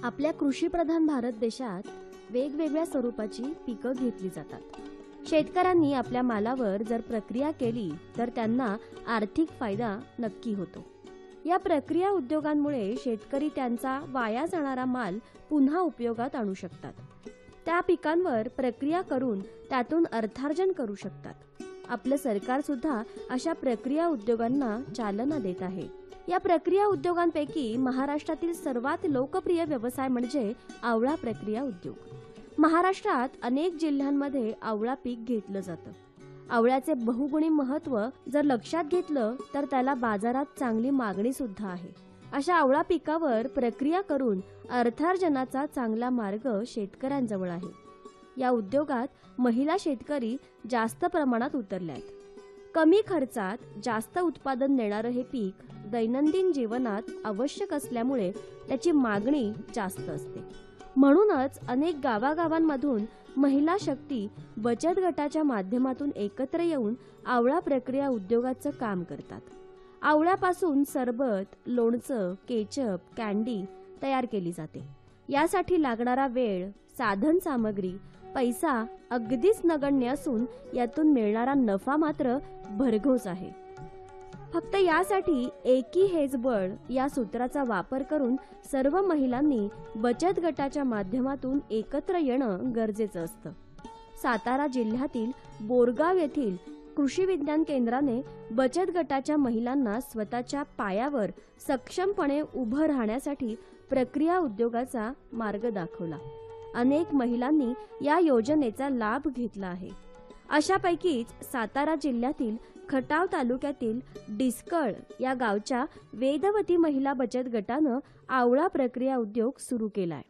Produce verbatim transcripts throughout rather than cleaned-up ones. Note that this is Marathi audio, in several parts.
आपल्या कृषीप्रधान भारत देशात वेगवेगळ्या स्वरूपाची पिकं घेतली जातात। शेतकऱ्यांनी आपल्या मालावर जर प्रक्रिया केली तर त्यांना आर्थिक फायदा नक्की होतो। या प्रक्रिया उद्योगांमुळे शेतकरी त्यांचा वाया जाणारा माल पुन्हा उपयोगात आणू शकतात। त्या पिकांवर प्रक्रिया करून त्यातून अर्थार्जन करू शकतात। आपलं सरकार सुद्धा अशा प्रक्रिया उद्योगांना चालना देत आहे। या प्रक्रिया उद्योगांपैकी महाराष्ट्रातील सर्वात लोकप्रिय व्यवसाय म्हणजे आवळा प्रक्रिया उद्योग। महाराष्ट्रात अनेक जिल्ह्यांमध्ये आवळा पीक घेतलं जातं। आवळ्याचे बहुगुणी महत्त्व जर लक्षात घेतलं तर त्याला बाजारात चांगली मागणी सुद्धा आहे। अशा आवळा पिकावर प्रक्रिया करून अर्थार्जनाचा चांगला मार्ग शेतकऱ्यांजवळ आहे। या उद्योगात महिला शेतकरी जास्त प्रमाणात उतरले आहेत। कमी खर्चात जास्त उत्पादन देणारे हे पीक दैनंदिन जीवनात आवश्यक असल्यामुळे त्याची मागणी जास्त असते। म्हणूनच अनेक गावागावांमधून महिला शक्ती बचत गटाच्या माध्यमातून एकत्र येऊन आवळा प्रक्रिया उद्योगाचं काम करतात। आवळ्यापासून सरबत, लोणचं, केचप, कँडी तयार केली जाते। यासाठी लागणारा वेळ, साधन सामग्री, पैसा अगदीच नगण्य असून यातून मिळणारा नफा मात्र भरघोस आहे। फक्त यासाठी एकी हेच बळ या सूत्राचा वापर करून सर्व महिलांनी बचत गटाच्या माध्यमातून एकत्र येणं गरजेचं असतं। सातारा जिल्ह्यातील बोरगाव येथील कृषी विज्ञान केंद्राने बचत गटाच्या महिलांना स्वतःच्या पायावर सक्षमपणे उभं राहण्यासाठी प्रक्रिया उद्योगाचा मार्ग दाखवला। अनेक महिलांनी या योजनेचा लाभ घेतला आहे। अशापैकीच सातारा जिल्ह्यातील खटाव तालुक्यातील डिस्कळ या गावच्या वेदवती महिला बचत गटानं आवळा प्रक्रिया उद्योग सुरू केलाय।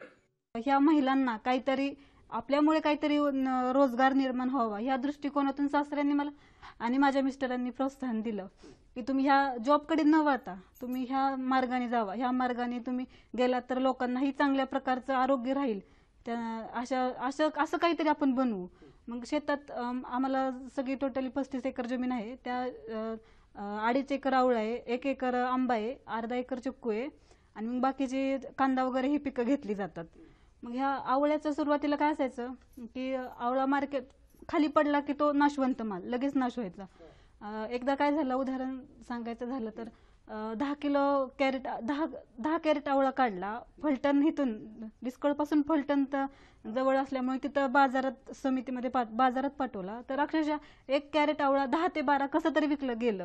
ह्या महिलांना काहीतरी आपल्यामुळे काहीतरी रोजगार निर्माण व्हावा या दृष्टिकोनातून सासऱ्यांनी मला आणि माझ्या मिस्टरांनी प्रोत्साहन दिलं की तुम्ही ह्या जॉबकडे न वळता तुम्ही ह्या मार्गाने जावा। ह्या मार्गाने तुम्ही गेलात तर लोकांनाही चांगल्या प्रकारचं आरोग्य राहील। त्या अशा असं असं काहीतरी आपण बनवू। मग शेतात आम्हाला सगळी टोटली पस्तीस एकर जमीन आहे। त्या अडीच एकर आवळा आहे, एक एकर आंबा आहे, अर्धा एकर चिक्कू आहे आणि मग बाकीचे कांदा वगैरे ही पिकं घेतली जातात। मग ह्या आवळ्याचं सुरुवातीला काय असायचं की आवळा मार्केट खाली पडला की तो नाशवंत माल लगेच नाश व्हायचा। एकदा काय झालं, उदाहरण सांगायचं झालं तर दहा किलो कॅरेट दहा दहा कॅरेट आवळा काढला फलटण, इथून डिस्कळपासून फलटण तर जवळ असल्यामुळे तिथं बाजारात समितीमध्ये पा बाजारात पाठवला तर अक्षरशः एक कॅरेट आवळा दहा ते बारा कसं तरी विकलं गेलं,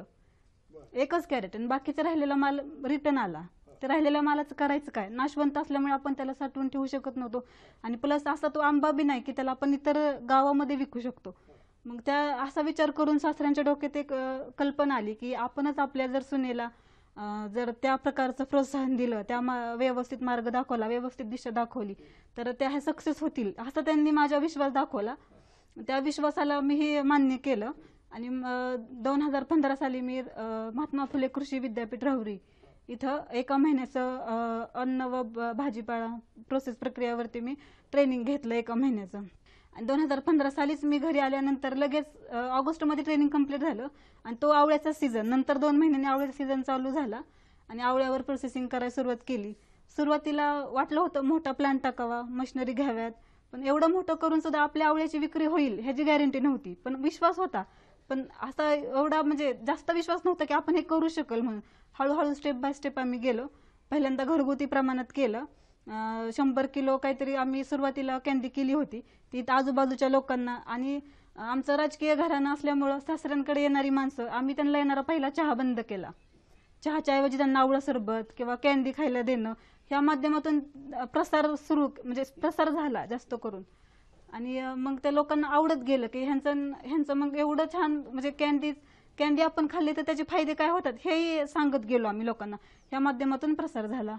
एकच कॅरेट, आणि बाकीचा राहिलेला माल रिटर्न आला। तर राहिलेल्या मालाचं करायचं काय, नाशवंत असल्यामुळे आपण त्याला साठवून ठेवू शकत नव्हतो आणि प्लस असा तो आंबा बी नाही की त्याला आपण इतर गावामध्ये विकू शकतो। मग त्या असा विचार करून सासऱ्यांच्या डोक्यात एक कल्पना आली की आपणच आपल्या जर सुनेला जर त्या प्रकारचं प्रोत्साहन दिलं, त्या व्यवस्थित मार्ग दाखवला, व्यवस्थित दिशा दाखवली तर त्या ह्या सक्सेस होतील असं त्यांनी माझा विश्वास दाखवला। त्या विश्वासाला मी हे मान्य केलं आणि दोन हजार पंधरा साली मी महात्मा फुले कृषी विद्यापीठ राहुरी इथं एका महिन्याचं अन्न व भाजीपाला प्रोसेस प्रक्रियावरती मी ट्रेनिंग घेतलं एका महिन्याचं। आणि दोन हजार पंधरा सालीच मी घरी आल्यानंतर लगेच ऑगस्टमध्ये ट्रेनिंग कंप्लीट झालं आणि तो आवळ्याचा सीझन, नंतर दोन महिन्यांनी आवळ्याचा सीझन चालू झाला आणि आवळ्यावर प्रोसेसिंग करायला सुरुवात केली। सुरुवातीला वाटलं होतं मोठा प्लांट टाकावा, मशिनरी घ्याव्यात, पण एवढं मोठं करून सुद्धा आपल्या आवळ्याची विक्री होईल ह्याची गॅरंटी नव्हती। पण विश्वास होता, पण असा एवढा म्हणजे जास्त विश्वास नव्हता की आपण हे करू शकल म्हणून। हळूहळू स्टेप बाय स्टेप आम्ही गेलो। पहिल्यांदा घरगुती प्रमाणात केलं, शंभर किलो काहीतरी आम्ही सुरुवातीला कॅन्डी केली होती ती आजूबाजूच्या लोकांना, आणि आमचं राजकीय घराणं असल्यामुळं सासऱ्यांकडे येणारी माणसं आम्ही त्यांना येणारा पहिला चहा बंद केला। चहाच्या ऐवजी त्यांना आवळा सरबत किंवा कॅन्डी खायला देणं ह्या माध्यमातून प्रसार सुरू म्हणजे प्रसार झाला जास्त करून। आणि मग त्या लोकांना आवडत गेलं की ह्यांचं ह्यांचं मग एवढं छान म्हणजे कॅन्डी कॅन्डी आपण खाल्ली तर त्याचे फायदे काय होतात हेही सांगत गेलो आम्ही लोकांना। ह्या माध्यमातून प्रसार झाला।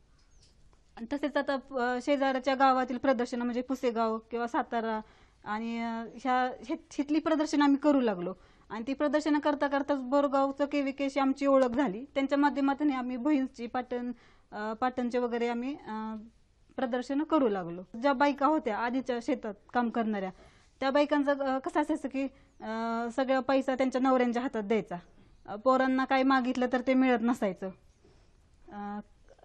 तसेच आता शेजारच्या गावातील प्रदर्शन म्हणजे पुसेगाव किंवा सातारा आणि ह्या हितली प्रदर्शन आम्ही करू लागलो आणि ती प्रदर्शनं करता करताच बोरगावचं केविकेशी आमची ओळख झाली। त्यांच्या माध्यमातून आम्ही भुईंची पाटण पाटणचे वगैरे आम्ही प्रदर्शनं करू लागलो। ज्या बायका होत्या आधीच्या शेतात काम करणाऱ्या त्या बायकांचं कसं असायचं की सगळा पैसा त्यांच्या नवऱ्यांच्या हातात द्यायचा, पोरांना काय मागितलं तर ते मिळत नसायचं।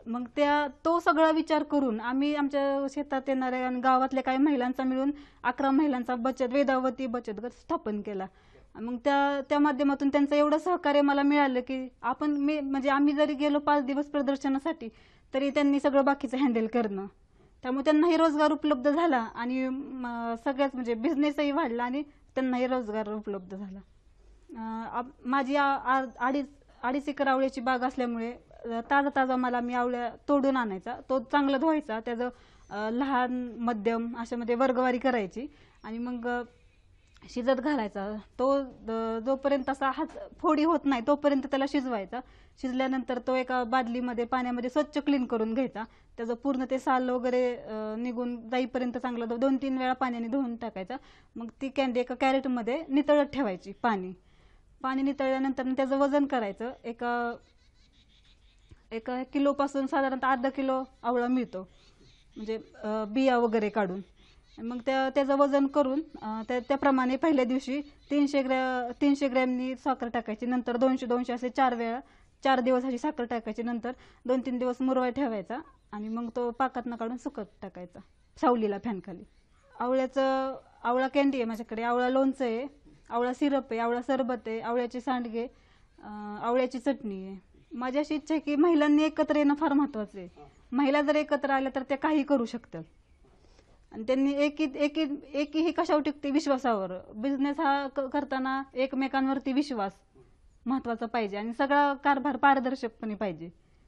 मग त्या तो सगळा विचार करून आम्ही आमच्या शेतात येणाऱ्या आणि गावातल्या काही महिलांचा मिळून अकरा महिलांचा बचत वेदावती बचत गट स्थापन केला. मग त्या त्या माध्यमातून त्यांचं एवढं सहकार्य मला मिळालं की आपण मी म्हणजे आम्ही जरी गेलो पाच दिवस प्रदर्शनासाठी तरी त्यांनी सगळं बाकीचं हँडल करणं, त्यामुळे त्यांनाही रोजगार उपलब्ध झाला आणि सगळ्याच म्हणजे बिझनेसही वाढला आणि त्यांनाही रोजगार उपलब्ध झाला. माझी अडीच अडीच एकर आवळ्याची बाग असल्यामुळे ताजा ताजा मला मी आवळ्या तोडून आणायचा, तो चांगला धुवायचा, त्याचं लहान मध्यम अशामध्ये वर्गवारी करायची आणि मग शिजत घालायचा. तो जोपर्यंत असा हात फोडी होत नाही तोपर्यंत त्याला शिजवायचा. शिजल्यानंतर तो एका बादलीमध्ये पाण्यामध्ये स्वच्छ क्लीन करून घ्यायचा, त्याचं पूर्ण ते साल वगैरे निघून जाईपर्यंत चांगला दोन तीन वेळा पाण्याने धुवून टाकायचा. मग ती कॅन्डी एका कॅरेटमध्ये नितळत ठेवायची. पाणी पाणी नितळल्यानंतर त्याचं वजन करायचं. एका एका किलोपासून साधारणतः अर्धा किलो आवळा मिळतो, म्हणजे बिया वगैरे काढून. मग त्या त्याचं वजन करून त्या त्याप्रमाणे पहिल्या दिवशी तीनशे ग्रॅ तीनशे ग्रॅमनी साखर टाकायची, नंतर दोनशे दोनशे असे चार वेळा चार दिवस अशी साखर टाकायची, नंतर दोन तीन दिवस मुरवाय ठेवायचा आणि मग तो पाकातनं काढून सुकत टाकायचा सावलीला फॅनखाली. आवळ्याचं आवळा कॅन्डी आहे माझ्याकडे, आवळा लोणचं आहे, आवळा सिरप आहे, आवळा सरबत आहे, आवळ्याचे सांडगे, आवळ्याची चटणी आहे. माझी अशी इच्छा आहे की महिलांनी एकत्र येणं फार महत्त्वाचं आहे. महिला जर एकत्र आल्या तर त्या काही करू शकतात आणि त्यांनी एकी एकी एकी ही कशावर टिकते? विश्वासावर. बिझनेस हा करताना एकमेकांवरती विश्वास महत्त्वाचा पाहिजे आणि सगळा कारभार पारदर्शकपणे पाहिजे.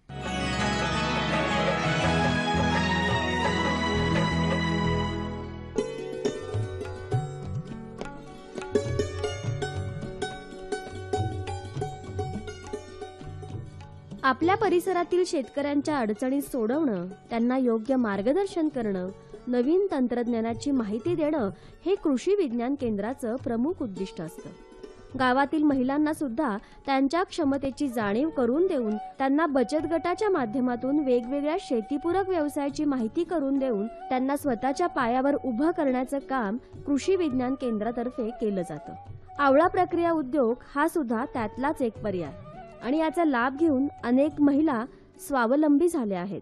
आपल्या परिसरातील शेतकऱ्यांच्या अडचणी सोडवणं, त्यांना योग्य मार्गदर्शन करणं, नवीन तंत्रज्ञानाची माहिती देणं हे कृषी विज्ञान केंद्राचं प्रमुख उद्दिष्ट असतं. गावातील महिलांना सुद्धा त्यांच्या क्षमतेची जाणीव करून देऊन त्यांना बचत गटाच्या माध्यमातून वेगवेगळ्या शेतीपूरक व्यवसायाची माहिती करून देऊन त्यांना स्वतःच्या पायावर उभं करण्याचं काम कृषी विज्ञान केंद्रातर्फे केलं जातं. आवळा प्रक्रिया उद्योग हा सुद्धा त्यातलाच एक पर्याय आणि याचा लाभ घेऊन अनेक महिला स्वावलंबी झाल्या आहेत.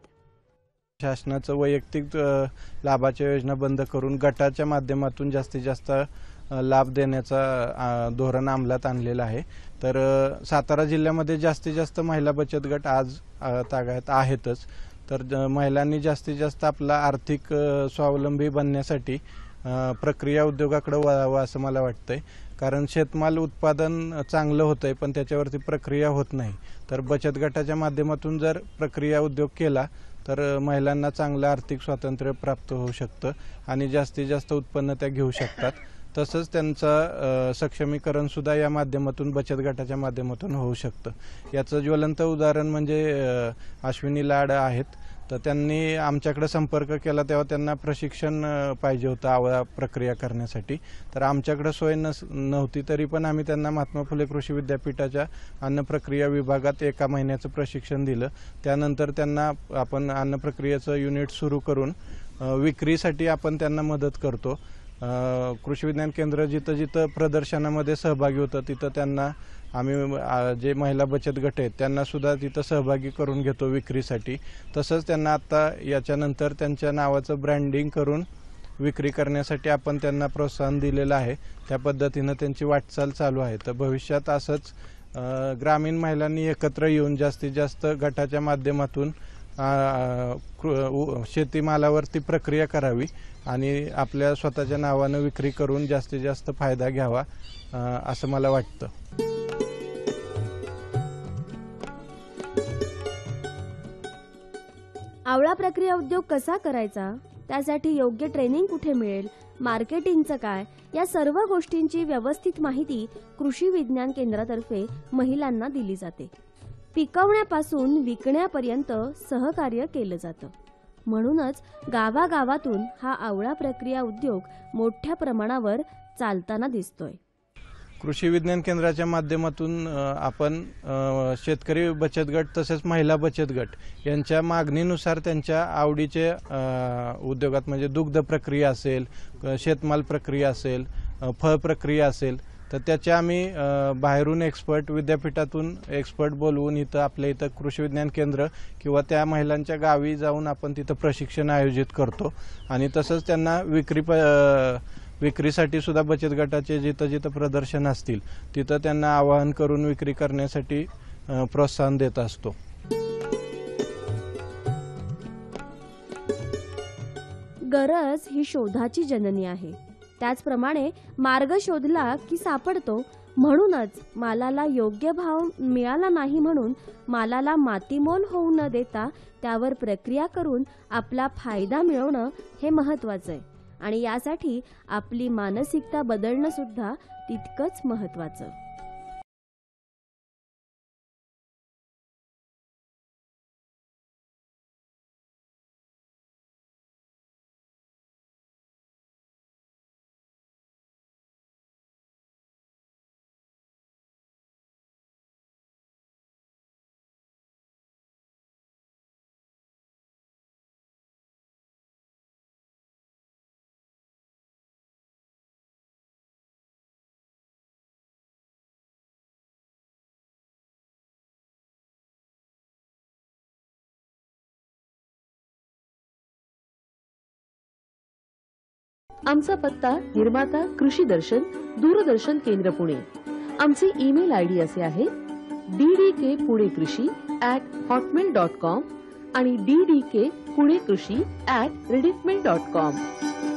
शासनाचं वैयक्तिक लाभाच्या योजना बंद करून गटाच्या माध्यमातून जास्तीत जास्त लाभ देण्याचा धोरण अंमलात आणलेलं आहे. तर सातारा जिल्ह्यामध्ये जास्तीत जास्त महिला बचत गट आज तागायत आहेतच. तर महिलांनी जास्तीत जास्त आपला आर्थिक स्वावलंबी बनण्यासाठी प्रक्रिया उद्योगाकडे वळावं असं मला वाटतंय. कारण शेतमाल उत्पादन चांगलं होतंय पण त्याच्यावरती प्रक्रिया होत नाही. तर बचत गटाच्या माध्यमातून जर प्रक्रिया उद्योग केला तर महिलांना चांगलं आर्थिक स्वातंत्र्य प्राप्त होऊ शकतं आणि जास्तीत जास्त उत्पन्न त्या घेऊ शकतात. तसंच त्यांचं सक्षमीकरण सुद्धा या माध्यमातून बचत गटाच्या माध्यमातून होऊ शकतं. याचं ज्वलंत उदाहरण म्हणजे अश्विनी लाड आहेत. तर त्यांनी आमच्याकडे संपर्क केला तेव्हा त्यांना प्रशिक्षण पाहिजे होतं आवळा प्रक्रिया करण्यासाठी. तर आमच्याकडे सोय नस नव्हती तरी पण आम्ही त्यांना महात्मा फुले कृषी विद्यापीठाच्या अन्न प्रक्रिया विभागात एका महिन्याचं प्रशिक्षण दिलं. त्यानंतर त्यांना आपण अन्न प्रक्रियेचं युनिट सुरू करून विक्रीसाठी आपण त्यांना मदत करतो. कृषी विज्ञान केंद्र जिथं जिथं प्रदर्शनामध्ये सहभागी होतं तिथं त्यांना आम्ही जे महिला बचत गट आहेत त्यांना सुद्धा तिथं सहभागी करून घेतो विक्रीसाठी. तसंच त्यांना आता याच्यानंतर त्यांच्या नावाचं ब्रँडिंग करून विक्री करण्यासाठी आपण त्यांना प्रोत्साहन दिलेलं आहे. त्या पद्धतीनं त्यांची वाटचाल चालू आहे. तर भविष्यात असंच ग्रामीण महिलांनी एकत्र येऊन जास्तीत जास्त गटाच्या माध्यमातून शेतीमालावरती प्रक्रिया करावी आणि आपल्या स्वतःच्या नावानं विक्री करून जास्तीत जास्त फायदा घ्यावा असं मला वाटतं. आवळा प्रक्रिया उद्योग कसा करायचा, त्यासाठी योग्य ट्रेनिंग कुठे मिळेल, मार्केटिंगचं काय, या सर्व गोष्टींची व्यवस्थित माहिती कृषी विज्ञान केंद्रातर्फे महिलांना दिली जाते. पिकवण्यापासून विकण्यापर्यंत सहकार्य केलं जातं. म्हणूनच गावागावातून हा आवळा प्रक्रिया उद्योग मोठ्या प्रमाणावर चालताना दिसतोय. कृषी विज्ञान केंद्राच्या माध्यमातून आपण शेतकरी बचत गट तसेच महिला बचत गट यांच्या मागणीनुसार त्यांच्या आवडीचे उद्योगात म्हणजे दुग्ध प्रक्रिया असेल, शेतमाल प्रक्रिया असेल, फळ प्रक्रिया असेल तर त्याचे आम्ही अ, बाहेरून एक्सपर्ट, विद्यापीठातून एक्सपर्ट बोलवून इथं आपल्या इथं कृषी विज्ञान केंद्र किंवा त्या महिलांच्या गावी जाऊन आपण तिथं प्रशिक्षण आयोजित करतो आणि तसंच त्यांना विक्री प अ, विक्रीसाठी सुद्धा बचत गटाचे जिथं जिथं प्रदर्शन असतील तिथं त्यांना आवाहन करून विक्री करण्यासाठी अ, प्रोत्साहन देत असतो. गरज ही शोधाची जननी आहे. त्याचप्रमाणे मार्ग शोधला की सापडतो. म्हणूनच मालाला योग्य भाव मिळाला नाही म्हणून मालाला मातीमोल होऊ न देता त्यावर प्रक्रिया करून आपला फायदा मिळवणं हे महत्त्वाचं आहे आणि यासाठी आपली मानसिकता बदलणं सुद्धा तितकंच महत्त्वाचं. आमचा पत्ता निर्माता कृषी दर्शन, दूरदर्शन केंद्र पुणे. आमचे ईमेल आय डी असे आहे डी डी के पुणे कृषी ॲट हॉटमेल डॉट कॉम आणि डी डी के पुणे कृषी ॲट रिडिफमेल डॉट कॉम.